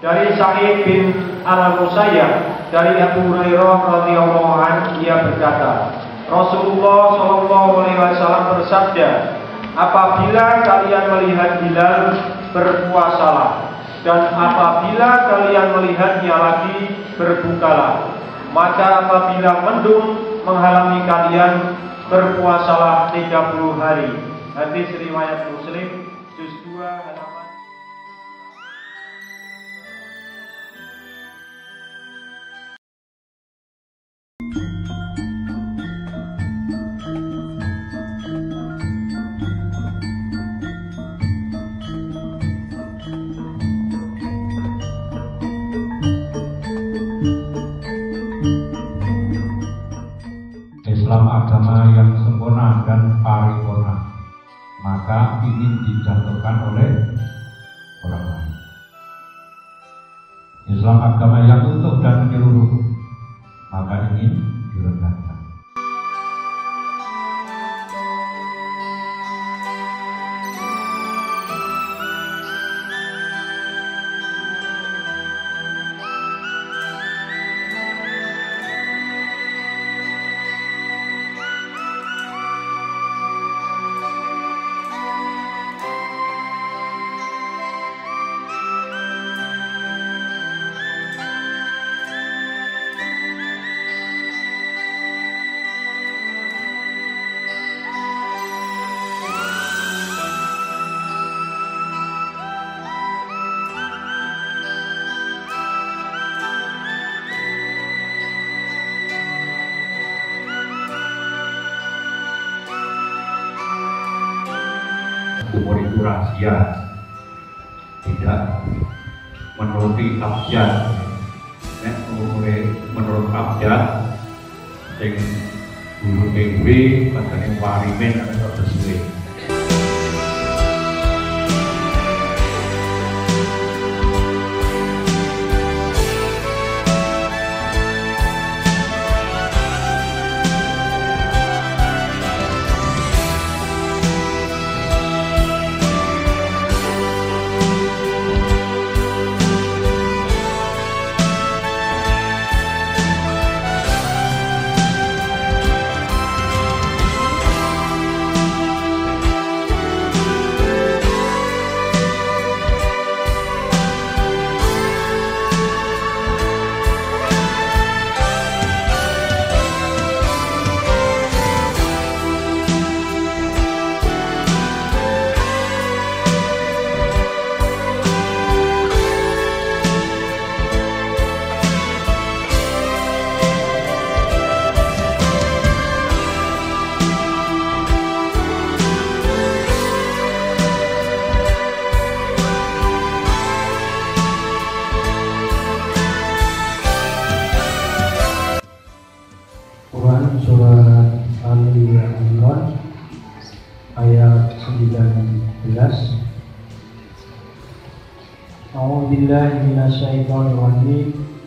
Dari Sa'id bin Al-Musayyab dari Abu Hurairah radhiyallahu anhu, ia berkata, Rasulullah shallallahu alaihi wasallam bersabda, apabila kalian melihat hilal, berpuasalah, dan apabila kalian melihatnya lagi, berbukalah. Maka apabila mendung menghalangi kalian, berpuasalah 30 hari. Hadis riwayat Muslim, juz 2 halaman. Islam agama yang sempurna dan paripurna, maka ingin dijatuhkan oleh orang lain. Islam agama yang utuh dan menyeluruh, maka ingin direndahkan. Umur itu rahasia, tidak menuruti abjad. Menurut abjad, sing guru dewi, katanya warimen atau sesuai. Surat Ali Imran ayat 19. A'udzubillahi minasyaitonir rajim.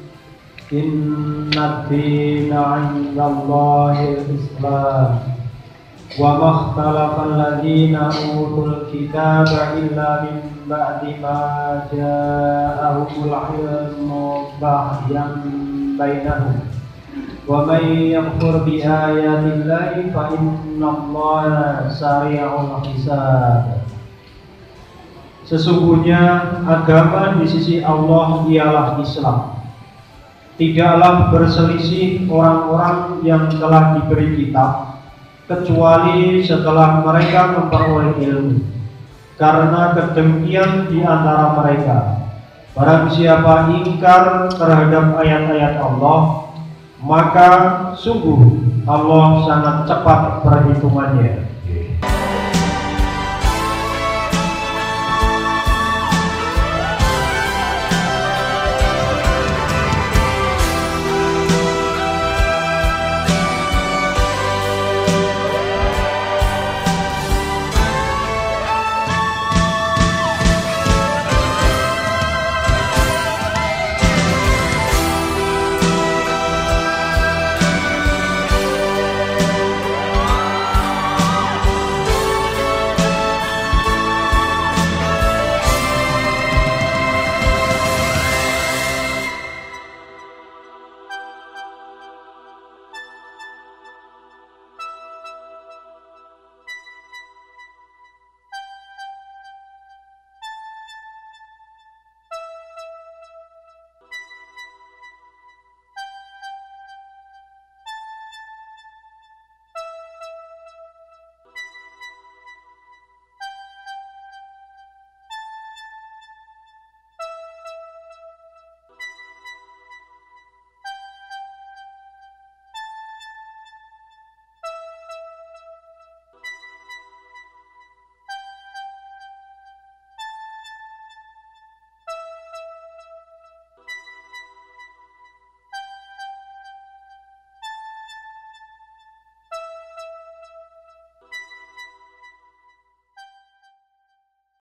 Inna ad-dina 'indallahil Islam wa makhtalafa alladziina utul kitaba illa min ba'di ma ja'ahumul 'ilmu baghyan bainahum. Wa may yakfur bi ayatillahi fa innallaha sari'ul hisab. Sesungguhnya agama di sisi Allah ialah Islam. Tidaklah berselisih orang-orang yang telah diberi kitab kecuali setelah mereka memperoleh ilmu, karena kedengkian di antara mereka. Barang siapa ingkar terhadap ayat-ayat Allah, maka sungguh Allah sangat cepat perhitungannya.